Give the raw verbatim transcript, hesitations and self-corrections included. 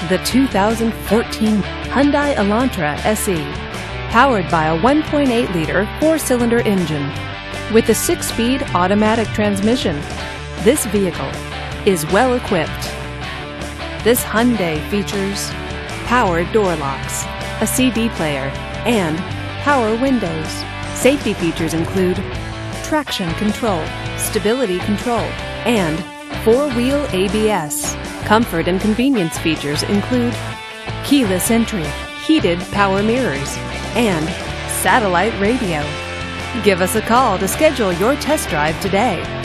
the two thousand fourteen Hyundai Elantra S E. Powered by a one point eight liter four-cylinder engine with a six-speed automatic transmission, this vehicle is well equipped. This Hyundai features power door locks, a C D player, and power windows. Safety features include traction control, stability control, and four-wheel A B S. Comfort and convenience features include keyless entry, heated power mirrors, and satellite radio. Give us a call to schedule your test drive today.